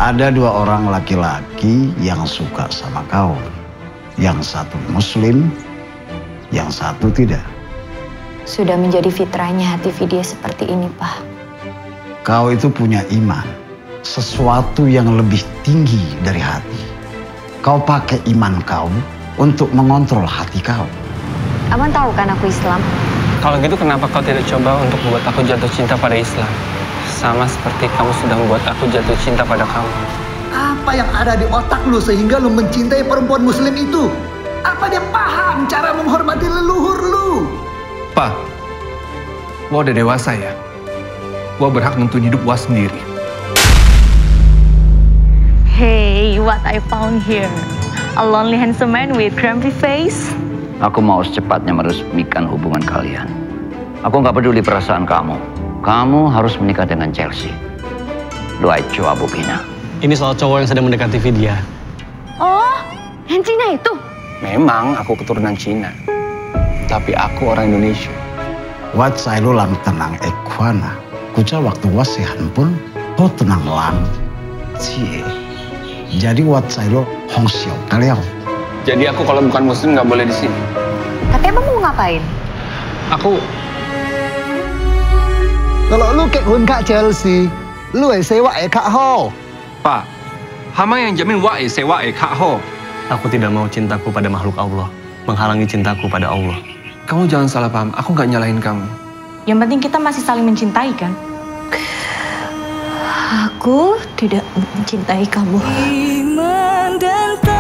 Ada dua orang laki-laki yang suka sama kau. Yang satu muslim, yang satu tidak. Sudah menjadi fitrahnya hati Vidya seperti ini, Pak. Kau itu punya iman, sesuatu yang lebih tinggi dari hati. Kau pakai iman kau untuk mengontrol hati kau. Abang tahu kan aku Islam? Kalau gitu kenapa kau tidak coba untuk membuat aku jatuh cinta pada Islam? Sama seperti kamu sudah membuat aku jatuh cinta pada kamu. Apa yang ada di otak lu sehingga lu mencintai perempuan muslim itu? Apa dia paham cara menghormati leluhur lu? Pa, Wah udah dewasa ya. Wah berhak nentuin hidup Wah sendiri. Hey, what I found here. A lonely handsome man with grumpy face. Aku mau secepatnya meresmikan hubungan kalian. Aku nggak peduli perasaan kamu. Kamu harus menikah dengan Chelsea. Doaicho Abu Bina. Ini soal cowok yang sedang mendekati Vidya. Oh, yang Cina itu? Memang aku keturunan Cina. Tapi aku orang Indonesia. Wat saya lang tenang ekwana. Kuca waktu wasihan pun, ho tenang lang. Cie. Jadi wat saya lo hong xiao kalian. Jadi aku kalau bukan muslim nggak boleh di sini. Tapi abang mau ngapain? Aku Kalau lu kehun Kak Chelsea, lu sewa Kak Ho. Pak, hama yang jamin Wah sewa Kak Ho. Aku tidak mau cintaku pada makhluk Allah menghalangi cintaku pada Allah. Kamu jangan salah paham, aku nggak nyalahin kamu. Yang penting kita masih saling mencintai kan? Aku tidak mencintai kamu. Iman dan